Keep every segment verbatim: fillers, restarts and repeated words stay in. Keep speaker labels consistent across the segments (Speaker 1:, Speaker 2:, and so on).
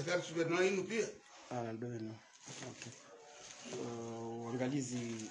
Speaker 1: atakari super na inu pia.
Speaker 2: Ah, ndio no. Okay. Uh, uangalizi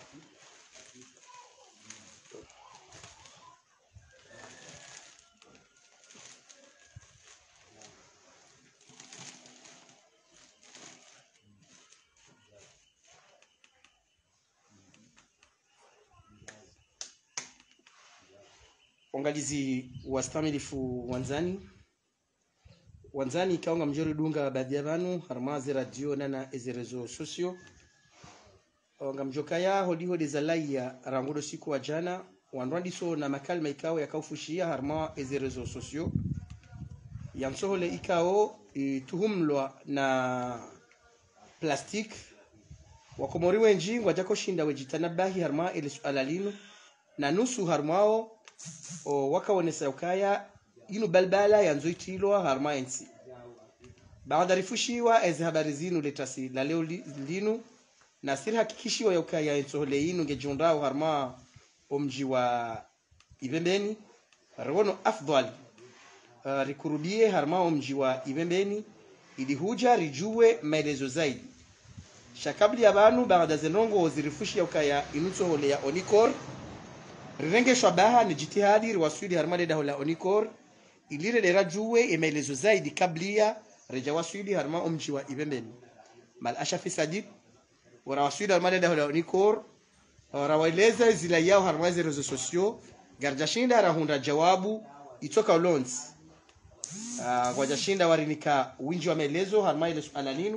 Speaker 2: uangalizi wa stamilifu wanzani wanzani kaunga mjori dunga baadhi ya banu harmazi radio nana ezerezo socio nga mjokaya hodi hodi zalaya rangudo siku wa jana wanrwandiso na makalma ikao yakaufushia harma ezerezo socio yamsohole ikao tuhumlwa na plastic wakomori wenji ngwajako shinda wejitanabahi harma ile suala lino na nusu harmao wakaonesa ukaya inu balbala yanzoitilwa harma ensi baada rifushiwa ezi habari zinu letasi la leo linu na siri hakikishiwa ukaya ensohole inu ngejundao harma omji wa Ibembeni rono afdal uh, rikurudie harma omji wa Ibembeni ili huja rijue maelezo zaidi shakabli ya banu baada zenongo zirifushi ya ukaya inutsohole ya Onikor rirenge shabaha ni jitihadi riwasuli harma leda hola Onikor ilire dera juwe maelezo zaidi kablia reja wasuli harma omji wa Ibembeni mal ashafi sadid warawasuli harma leda hola Onikor rawaeleza zila yao harma za rezo sosio garjashinda rahunda jawabu itoka ulons uh, kwa jashinda warinika winji wa maelezo harma ile suala linu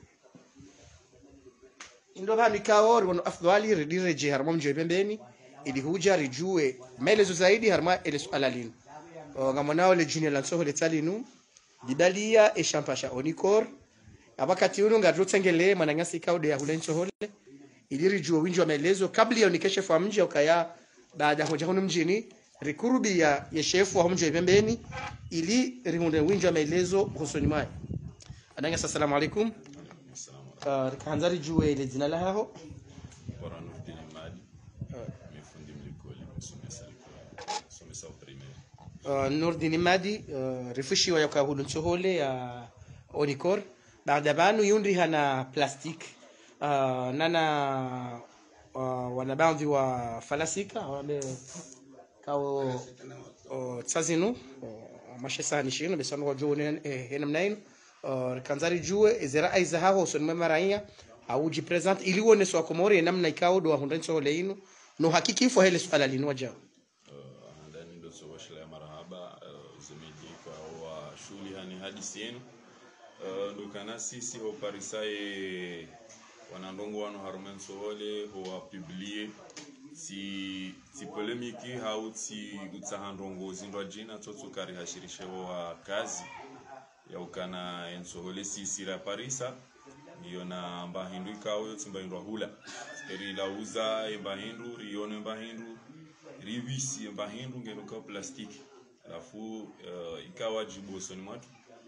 Speaker 2: ndo bani kaor wono afdhali redire je harma mjo Ibembeni ili huja rijue maelezo zaidi harma ile suala linu ngamonao le junior lansoho le talinu dibalia e champasha Onikor abakati uno ngadrotengele manangasi kaude ya hulenso hole ili rijue winji wa maelezo kabla ya nikeshe fa mji ukaya baada hoja hono mjini rikurubi ya yeshefu wa mji Ibembeni ili rimunde winji wa maelezo husoni mai adanga assalamu alaikum uh, kanzari juwe ile jina la hao
Speaker 3: Warano Madi mifundi mlikoli msomesa somesa primaire
Speaker 2: uh, Nurdin Madi uh, rifushi wa yakahulu nsohole ya Onikor baada banu yundri hana plastic uh, nana uh, wanabaadhi wa falasika wale kao uh, tsazinu uh, mashesani shino besano wajone eh, hena mnaino uh, kanzari juwe ezera aiza haho son memaraia auji present ili wone so akomori namna ikao do hundenso holeinu no hakiki fo hele swala linu waja
Speaker 3: uh, ndani ndo so washla marhaba uh, zemedi kwa wa shuli hani hadisi yenu uh, ndo kana sisi ho parisae wanandongo wano harumen sohole ho publier si si polemiki hau si utsahandongo zindwa jina tsotsukari hashirishe wa kazi ya ukana ensohole si sira parisa niyo na mbahindu ikawo yotsimba indwa hula eri lauza embahindu rione embahindu rivisi embahindu ngeno ka plastic alafu uh, ikawa jibosoni mwatu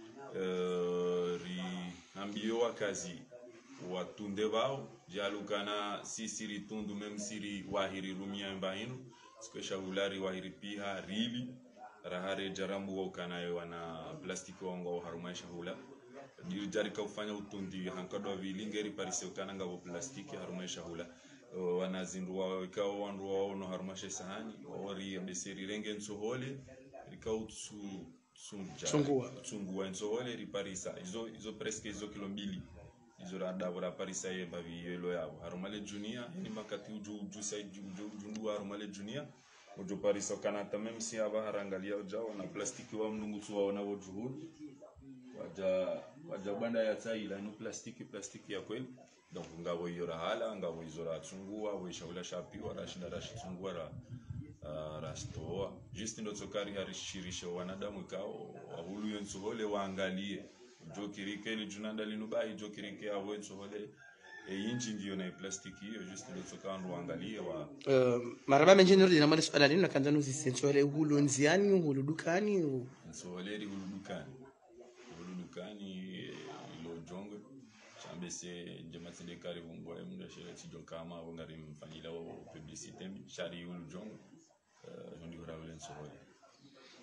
Speaker 3: uh, ri ambio wakazi watunde bao jalukana sisi ritundu mem siri wahiri rumia embahindu skesha hulari wahiri piha rili rahare jarambu wakana wana plastiki wango harumaisha hula diri jari ka kufanya utundi hankadwa vilingeri parise ukana ngabo plastiki harumaisha hula uh, wanazindua ikawa wandu wao no harumaisha sahani wari beseri renge nsohole rikau tsu
Speaker 2: tsungua
Speaker 3: tsungua nsohole riparisa izo izo presque izo kilo mbili izo rada bora parisa ye bavi yelo yabo harumale junior ni makati uju uju sai uju jundu harumale junior uju parisa kana tamem si aba harangalia ujao na plastiki wa mnungusu wao na wujuhud waja waja banda ya tsaila no plastiki plastiki ya kweli donc ngabo yora hala ngabo izora tsungua we shaula shapi wala shida rashi tsungua ra uh, rastoa just ndo tsokari harishirisha wanadamu kao wahulu yonsohole waangalie jokirike ni junanda linubai jokirike awe nsohole e inji ndio na plastiki hiyo just ndo tsokari waangalie wa
Speaker 2: uh, maraba menjini rudi na mali swala lino kanza nuzi sensohole hulu nziani hulu dukani
Speaker 3: nsohole ri hulu dukani dukani ilo jongwe chambese jematinde kari vungwa munda shele tijonkama wongari mfanyila o publicité shari ulu jongwe uh, ndi uraule nsohole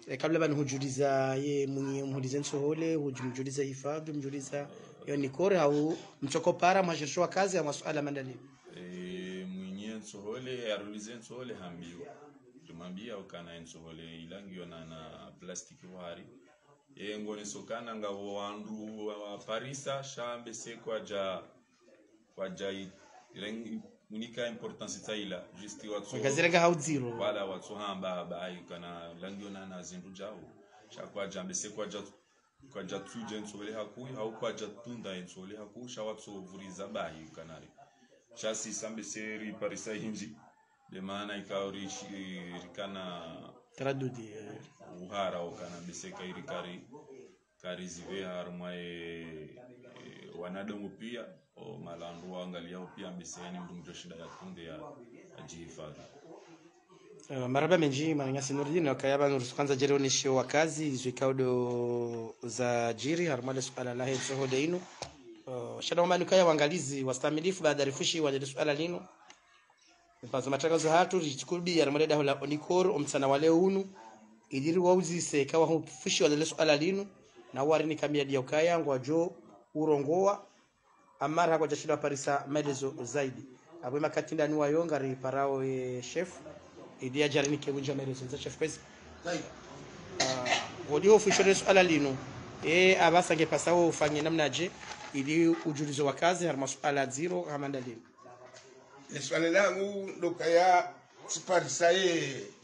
Speaker 2: e, kabla bani hujuliza ye mwenye mhulize nsohole hujumjuliza hifadhi mjuliza yo nikore au mchoko para mwashishwa kazi ya masuala mandani
Speaker 3: e, mwenye nsohole arulize nsohole hambiwa tumambia ukana nsohole ilangiyo na na plastiki wari e ngone sokana nga wandu wa parisa shambe se kwa ja kwa ja unika importance taila justi watu
Speaker 2: ngaziranga haudziro
Speaker 3: wala watu hamba bai kana langiyo na na zindu jao shakwa jambe se kwa ja kwa ja tuje nsole hakui au kwa ja tunda nsole hakui sha watu vuriza bai kanari chasi sambe seri parisa hinji de maana ikauri rikana
Speaker 2: taradudi
Speaker 3: uhara okana beseka irikari kari zive harmae e, wanadamu pia o malandu angalia pia mbeseni mtu shida ya kunde ya ajihifadhi.
Speaker 2: Uh, maraba menji maningasi Nurdin wakayaba nursu kwanza jeroni shio wakazi zwikaudo za jiri harmale suala lahe sohode inu uh, shada umani kaya wangalizi wastamilifu baada rifushi wa suala lino mpazo matangazo hatu richukubi harmale daho la onikor omtsana wale unu idiri wauzise kawa hufushi wa suala lino na wari ni kamia dia ukaya ngwajo urongoa amara kwa jashida parisa maelezo zaidi abwe makatinda ni wayonga ri parao e chef idia jarini kebunja maelezo za chef pesa zaidi uh, wodi official suala lino e abasa ngepasao ufanye namna je ili ujulizo wa kazi har masuala zero kama ndalini
Speaker 1: swali langu ndo kaya siparisa ye